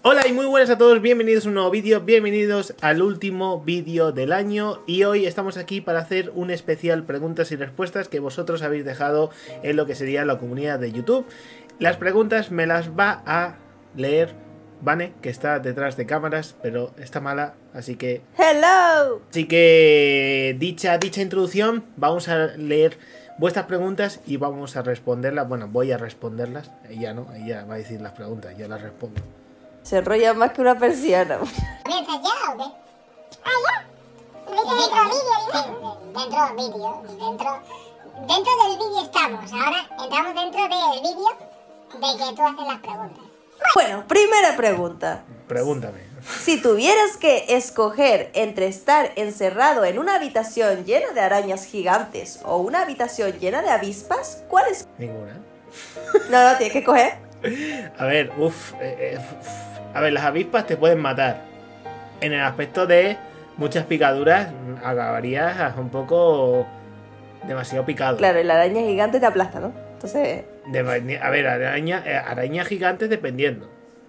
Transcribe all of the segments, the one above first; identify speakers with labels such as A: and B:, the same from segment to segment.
A: Hola y muy buenas a todos, bienvenidos a un nuevo vídeo, bienvenidos al último vídeo del año. Y hoy estamos aquí para hacer un especial preguntas y respuestas que vosotros habéis dejado en lo que sería la comunidad de YouTube. Las preguntas me las va a leer Vane, que está detrás de cámaras, pero está mala, así que...
B: ¡Hello!
A: Así que dicha introducción, vamos a leer vuestras preguntas y vamos a responderlas. Bueno, voy a responderlas, ella no, ella va a decir las preguntas, yo las respondo.
B: Se enrolla más que una persiana.
C: ¿Comienzas ya o qué? Ah, ya. Dentro del vídeo. Dentro del vídeo estamos. Ahora entramos dentro del vídeo de que tú haces las preguntas.
B: Bueno, primera pregunta.
A: Pregúntame.
B: Si tuvieras que escoger entre estar encerrado en una habitación llena de arañas gigantes o una habitación llena de avispas, ¿cuál es?
A: Ninguna.
B: No, tienes que coger.
A: A ver, a ver, las avispas te pueden matar. En el aspecto de muchas picaduras, acabarías un poco demasiado picado.
B: Claro, y la araña gigante te aplasta, ¿no? Entonces...
A: A ver, arañas gigantes dependiendo.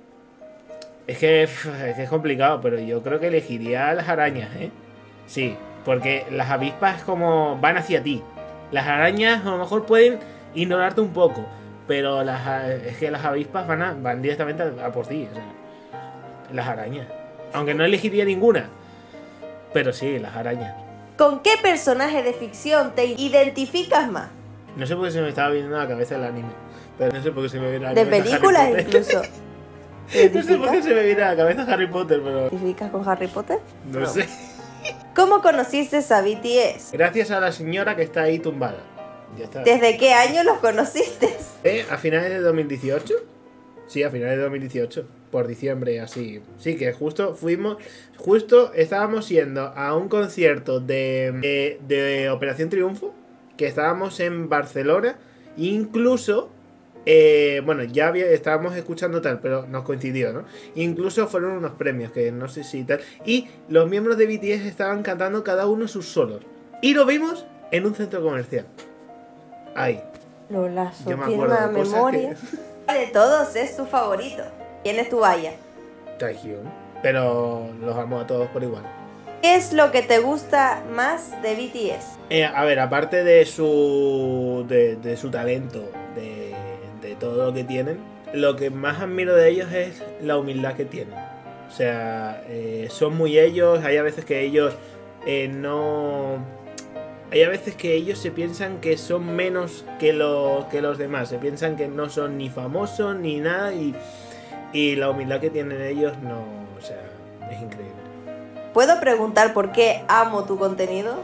A: Es que es complicado, pero yo creo que elegiría las arañas, ¿eh? Sí, porque las avispas como van hacia ti. Las arañas a lo mejor pueden ignorarte un poco, pero es que las avispas van directamente a por ti, o sea, las arañas. Aunque no elegiría ninguna, pero sí, las arañas.
B: ¿Con qué personaje de ficción te identificas más?
A: No sé por qué se me estaba viendo a la cabeza el anime, pero no sé por qué se me viene a la
B: De
A: cabeza
B: películas
A: Harry Potter.
B: incluso.
A: No sé por qué se me viene a la cabeza Harry Potter, pero...
B: ¿Te identificas con Harry Potter?
A: No sé.
B: ¿Cómo conociste a BTS?
A: Gracias a la señora que está ahí tumbada. Ya está.
B: ¿Desde qué año los conociste?
A: ¿A finales de 2018? Sí, a finales de 2018. Por diciembre, así. Sí, que justo estábamos yendo a un concierto de Operación Triunfo, que estábamos en Barcelona. Incluso, bueno, estábamos escuchando tal, pero nos coincidió, ¿no? Incluso fueron unos premios, que no sé si tal. Y los miembros de BTS estaban cantando cada uno sus solos. Y lo vimos en un centro comercial. Ahí.
B: Lolazo,
A: Yo me
B: tiene
A: acuerdo
B: una
A: de cosas
B: memoria. De todos es tu favorito. ¿Quién es tu valla?
A: Taehyung. Pero los amo a todos por igual.
B: ¿Qué es lo que te gusta más de BTS?
A: A ver, aparte de su talento, de todo lo que tienen, lo que más admiro de ellos es la humildad que tienen. O sea, son muy ellos. Hay a veces que ellos Hay a veces que ellos se piensan que son menos que los demás. Se piensan que no son ni famosos ni nada. Y la humildad que tienen ellos no... O sea, es increíble.
B: ¿Puedo preguntar por qué amo tu contenido?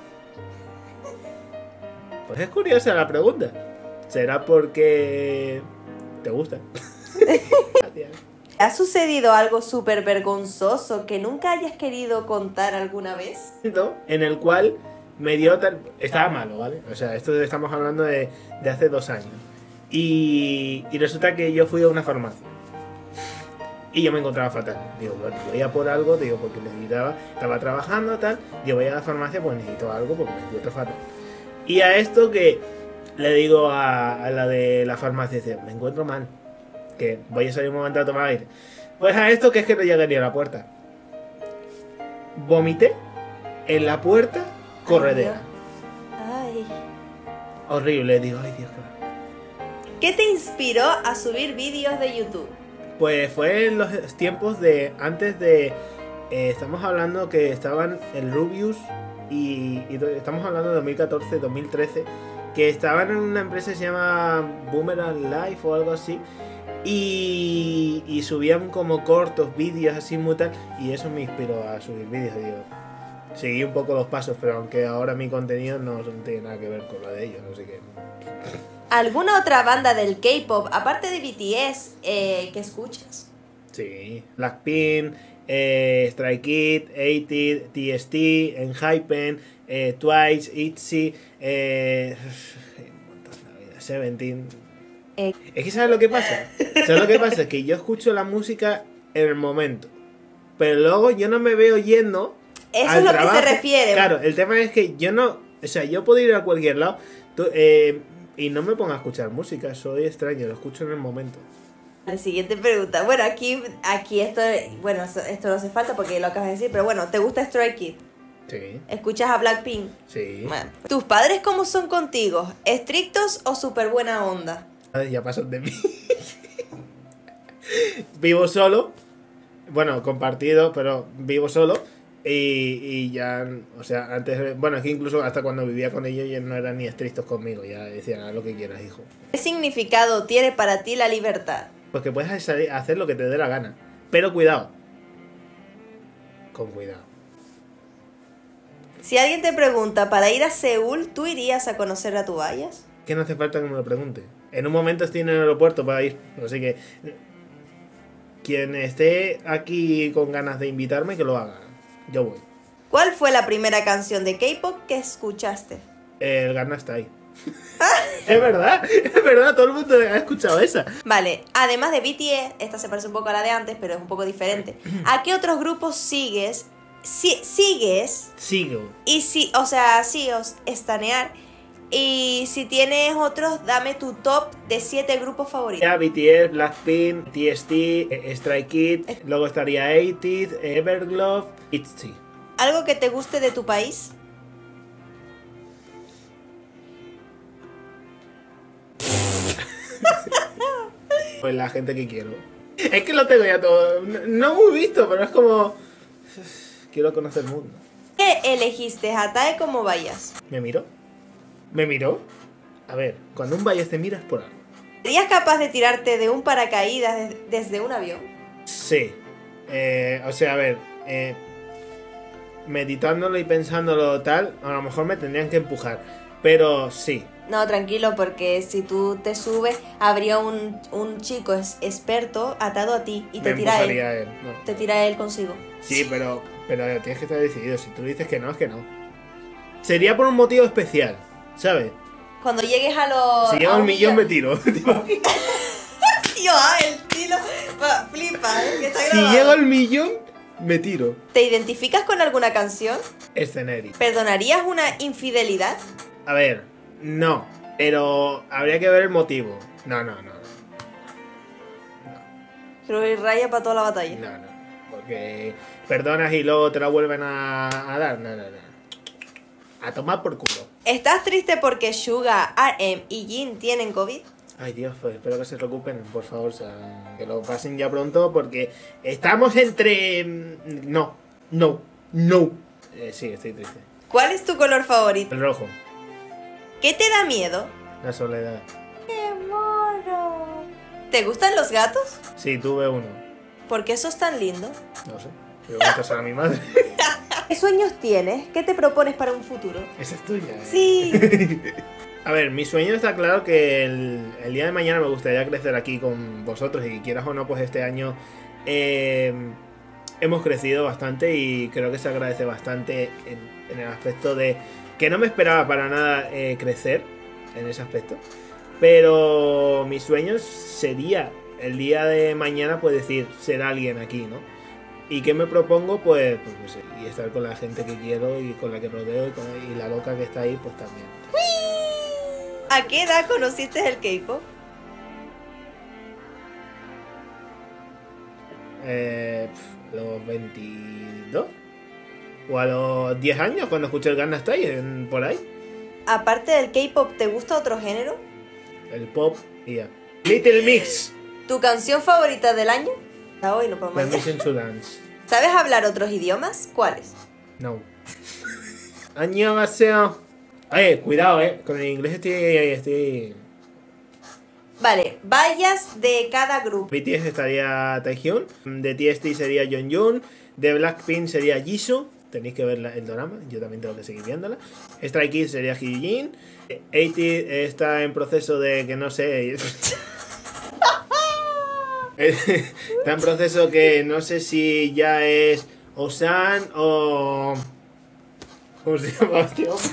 A: Pues es curiosa la pregunta. ¿Será porque te gusta? Gracias.
B: ¿Ha sucedido algo súper vergonzoso que nunca hayas querido contar alguna vez?
A: En el cual me dio tal... Estaba malo, ¿vale? O sea, esto estamos hablando de hace 2 años. Y resulta que yo fui a una farmacia. Y yo me encontraba fatal. Digo, bueno, voy a por algo, digo, porque necesitaba... Estaba trabajando, tal. Yo voy a la farmacia, pues necesito algo porque me encuentro fatal. Y a esto que le digo a la de la farmacia, dice, me encuentro mal. Que voy a salir un momento a tomar aire. Pues a esto que es que no llegué ni a la puerta. Vomité en la puerta corredera.
B: Ay.
A: Horrible, digo, ay Dios, qué...
B: ¿Qué te inspiró a subir vídeos de YouTube?
A: Pues fue en los tiempos de antes de... estamos hablando que estaban el Rubius y estamos hablando de 2014, 2013, que estaban en una empresa que se llama Boomerang Life o algo así. Y subían como cortos vídeos así muy tal. Y eso me inspiró a subir vídeos. Digo, seguí un poco los pasos, pero aunque ahora mi contenido no tiene nada que ver con lo de ellos, así que...
B: ¿Alguna otra banda del K-pop, aparte de BTS, que escuchas?
A: Sí, Blackpink, Stray Kids, ATEEZ, TXT, ENHYPEN, Twice, ITZY, Seventeen. Es que ¿sabes lo que pasa? ¿Sabes lo que pasa? Es que yo escucho la música en el momento, pero luego yo no me veo yendo
B: Eso
A: al
B: es lo
A: trabajo.
B: que se refiere.
A: Claro, el tema es que yo no... O sea, yo puedo ir a cualquier lado y no me pongo a escuchar música, soy extraño, lo escucho en el momento.
B: La siguiente pregunta. Bueno, aquí esto, bueno, esto no hace falta porque lo acabas de decir, pero bueno, ¿te gusta Stray Kids?
A: Sí.
B: ¿Escuchas a Blackpink?
A: Sí.
B: Bueno, ¿tus padres cómo son contigo? ¿Estrictos o súper buena onda?
A: Ay, ya pasan de mí. Vivo solo. Bueno, compartido, pero vivo solo. Y ya, o sea, antes, bueno, es que incluso hasta cuando vivía con ellos ya no eran ni estrictos conmigo, ya decían, haz lo que quieras, hijo.
B: ¿Qué significado tiene para ti la libertad?
A: Pues que puedes hacer lo que te dé la gana, pero cuidado. Con cuidado.
B: Si alguien te pregunta para ir a Seúl, ¿tú irías a conocer a Tubayas?
A: Que no hace falta que me lo pregunte. En un momento estoy en el aeropuerto para ir, así que quien esté aquí con ganas de invitarme, que lo haga. Yo voy.
B: ¿Cuál fue la primera canción de K-pop que escuchaste?
A: El Gangnam Style. Es verdad, todo el mundo ha escuchado esa.
B: Vale, además de BTS, esta se parece un poco a la de antes, pero es un poco diferente. ¿A qué otros grupos sigues? ¿Sigues?
A: Sigo.
B: Y si, o sea, sí, estanear. Y si tienes otros, dame tu top de 7 grupos favoritos.
A: Ya, BTS, Blackpink, TXT, Stray Kids, luego estaría 80s, Everglow, ITZY.
B: ¿Algo que te guste de tu país?
A: Pues la gente que quiero. Es que lo tengo ya todo. No muy visto, pero es como. Quiero conocer el mundo.
B: ¿Qué elegiste, Hatae como vayas?
A: ¿Me miró? ¿Me miró? A ver, cuando un Bayas te miras por algo.
B: ¿Serías capaz de tirarte de un paracaídas desde un avión?
A: Sí. O sea, a ver. Meditándolo y pensándolo tal, a lo mejor me tendrían que empujar. Pero sí.
B: No, tranquilo, porque si tú te subes, habría un chico experto atado a ti y te
A: Me
B: tira él.
A: empujaría él. No.
B: Te tira él consigo.
A: Sí, pero tienes que estar decidido. Si tú dices que no, es que no. Sería por un motivo especial, ¿sabes?
B: Cuando llegues a los...
A: Si llego al millón me tiro.
B: Tío, el tiro... Flipa, que está
A: Si
B: grabado.
A: llego al millón, me tiro.
B: ¿Te identificas con alguna canción?
A: Escenario.
B: ¿Perdonarías una infidelidad?
A: A ver, no. Pero habría que ver el motivo. No.
B: Creo que raya para toda la batalla.
A: No. Porque perdonas y luego te la vuelven a dar. No. A tomar por culo.
B: ¿Estás triste porque Suga, RM y Jin tienen COVID?
A: Ay, Dios, pues espero que se recuperen, por favor. O sea, que lo pasen ya pronto porque estamos entre... No. Sí, estoy triste.
B: ¿Cuál es tu color favorito?
A: El rojo.
B: ¿Qué te da miedo?
A: La soledad.
B: ¡Qué mono! ¿Te gustan los gatos?
A: Sí, tuve uno.
B: ¿Por qué sos tan lindo?
A: No sé. Preguntas a mi madre.
B: ¿Qué sueños tienes? ¿Qué te propones para un futuro?
A: Esa es tuya.
B: Sí.
A: A ver, mi sueño está claro que el día de mañana me gustaría crecer aquí con vosotros y quieras o no, pues este año hemos crecido bastante y creo que se agradece bastante en el aspecto de que no me esperaba para nada crecer en ese aspecto, pero mi sueño sería el día de mañana pues decir ser alguien aquí, ¿no? ¿Y qué me propongo? Pues y estar con la gente que quiero y con la que rodeo y la loca que está ahí pues también.
B: ¿A qué edad conociste el K-pop?
A: A los 22 o a los 10 años cuando escuché el Gangnam Style por ahí.
B: Aparte del K-pop, ¿te gusta otro género?
A: El pop y ya. Little Mix.
B: ¿Tu canción favorita del año? Hasta hoy no podemos.
A: Permission to Dance.
B: ¿Sabes hablar otros idiomas? ¿Cuáles?
A: No. Annyeonghaseyo. Cuidado, con el inglés estoy...
B: Vale, vallas de cada grupo.
A: BTS estaría Taehyun, de TXT sería Yeonjun, de Blackpink sería Jisoo, tenéis que ver el drama, yo también tengo que seguir viéndola. Stray Kids sería Hyunjin, 80 está en proceso de que no sé... Está en proceso que no sé si ya es Osan o... ¿Cómo se llama este hombre?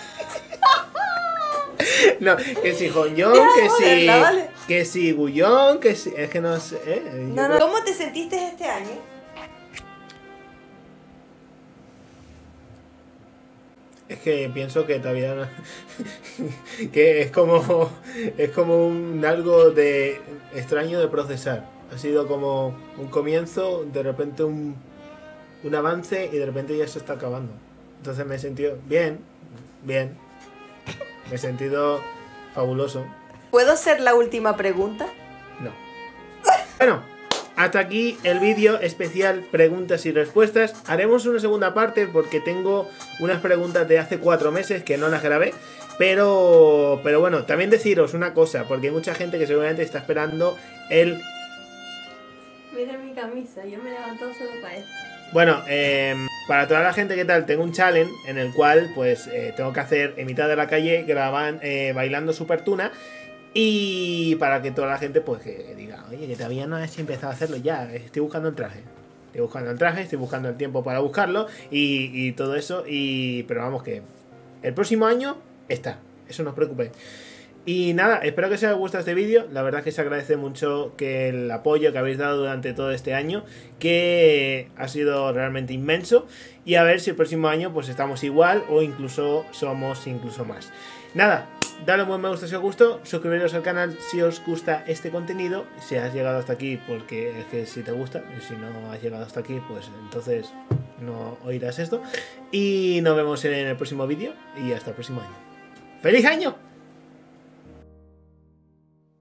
A: No, que si Hongyong, que si Guyon, que si... Es que no sé...
B: No. ¿Cómo te sentiste este año?
A: Es que pienso que todavía no... que es como algo de extraño de procesar. Ha sido como un comienzo, de repente un avance y de repente ya se está acabando. Entonces me he sentido bien. Me he sentido fabuloso.
B: ¿Puedo hacer la última pregunta?
A: No. Bueno, hasta aquí el vídeo especial preguntas y respuestas. Haremos una segunda parte porque tengo unas preguntas de hace 4 meses que no las grabé. Pero bueno, también deciros una cosa, porque hay mucha gente que seguramente está esperando el...
B: Mira mi camisa, yo me he levantado solo para esto.
A: Bueno, para toda la gente que tal, tengo un challenge en el cual pues tengo que hacer en mitad de la calle bailando Super Tuna. Y para que toda la gente pues que diga, oye, que todavía no has empezado a hacerlo ya, estoy buscando el traje. Estoy buscando el tiempo para buscarlo y todo eso. Pero vamos que el próximo año está, eso no os preocupéis. Y nada, espero que os haya gustado este vídeo. La verdad es que se agradece mucho que el apoyo que habéis dado durante todo este año, que ha sido realmente inmenso. Y a ver si el próximo año pues estamos igual o incluso somos incluso más. Nada, dale un buen me gusta si os gustó, suscribiros al canal si os gusta este contenido. Si has llegado hasta aquí, porque es que si te gusta, y si no has llegado hasta aquí, pues entonces no oirás esto. Y nos vemos en el próximo vídeo y hasta el próximo año. ¡Feliz año!